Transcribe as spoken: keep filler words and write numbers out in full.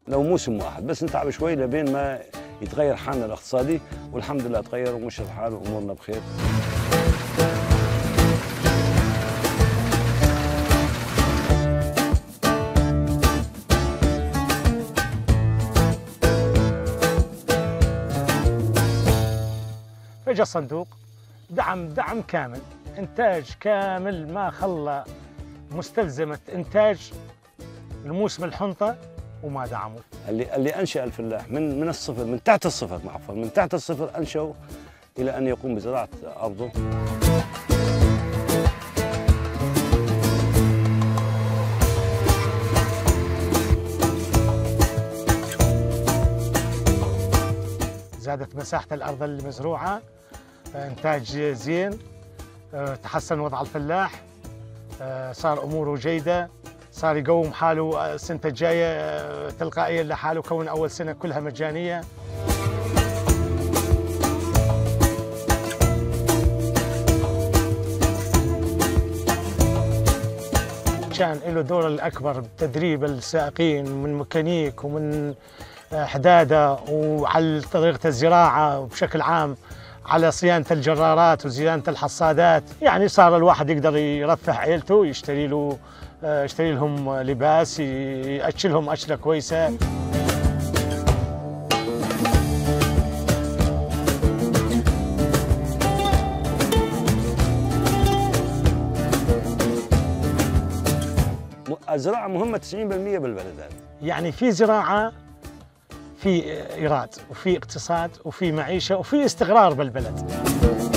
لو موسم واحد بس نتعب شوي لبين ما يتغير حالنا الاقتصادي، والحمد لله تغير ومشي الحال وامورنا بخير. فجأة الصندوق دعم دعم كامل، إنتاج كامل ما خلى مستلزمة إنتاج الموسم الحنطة وما دعموا. اللي اللي أنشأ الفلاح من من الصفر، من تحت الصفر، عفوا من تحت الصفر أنشأه إلى أن يقوم بزراعة أرضه. زادت مساحة الأرض المزروعة، إنتاج زين، تحسن وضع الفلاح، صار أموره جيدة، صار يقوم حاله السنة الجاية تلقائيا لحاله، كون أول سنة كلها مجانية. كان له دور الأكبر بتدريب السائقين من ميكانيك ومن حدادة وعلى طريقة الزراعة بشكل عام، على صيانة الجرارات وصيانة الحصادات. يعني صار الواحد يقدر يرفه عيلته، يشتري له يشتري لهم لباس، يأكلهم أكلة كويسة. الزراعة مهمة تسعين بالمئة بالبلد هذا. يعني في زراعة، في إيراد، وفي اقتصاد، وفي معيشة، وفي استقرار بالبلد.